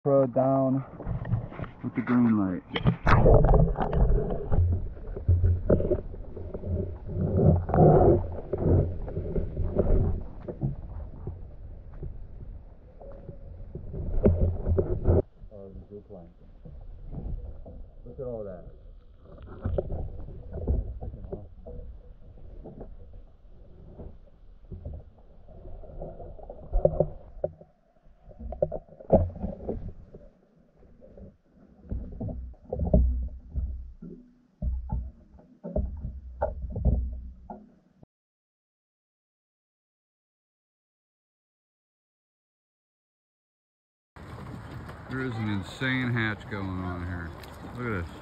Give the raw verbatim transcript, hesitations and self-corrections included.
Pro down with the green light. Oh, the zooplankton. Look at all that. Freaking awesome. There is an insane hatch going on here. Look at this.